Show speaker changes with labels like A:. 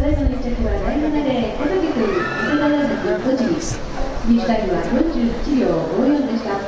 A: 最後の1着は第7レーン、小竹君、早稲田大学栃木。フィニッシュタイムは41秒54でした。